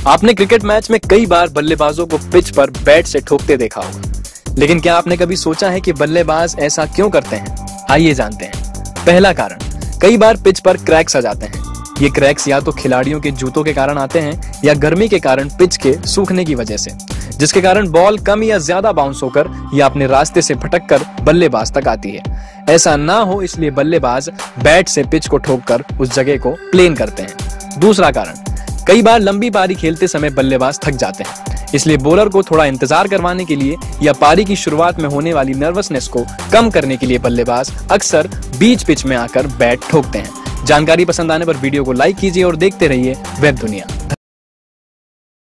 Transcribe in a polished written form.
आपने cricket match में कई बार बल्लेबाजों को पिच पर बैट से ठोकते देखा होगा, लेकिन क्या आपने कभी सोचा है कि बल्लेबाज ऐसा क्यों करते हैं? आइए जानते हैं। पहला कारण, कई बार पिच पर क्रैक्स आ जाते हैं। ये क्रैक्स या तो खिलाड़ियों के जूतों के कारण आते हैं या गर्मी के कारण पिच के सूखने की वजह से, जिसके कारण बॉल कम या ज्यादा बाउंस होकर या अपने रास्ते से भटककर बल्लेबाज तक आती है। ऐसा ना हो इसलिए बल्लेबाज बैट से पिच को ठोककर उस जगह को प्लेन करते हैं। दूसरा कारण, कई बार लंबी पारी खेलते समय बल्लेबाज थक जाते हैं, इसलिए बॉलर को थोड़ा इंतजार करवाने के लिए या पारी की शुरुआत में होने वाली नर्वसनेस को कम करने के लिए बल्लेबाज अक्सर बीच पिच में आकर बैट ठोकते हैं। जानकारी पसंद आने पर वीडियो को लाइक कीजिए और देखते रहिए वेब दुनिया।